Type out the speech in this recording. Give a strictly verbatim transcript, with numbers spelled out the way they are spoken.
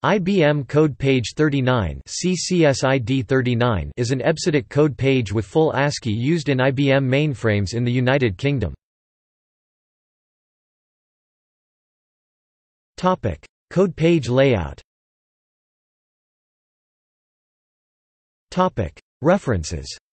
I B M Code Page thirty-nine C C S I D thirty-nine is an E B C D I C code page with full ASCII used in I B M mainframes in the United Kingdom. Code page layout. References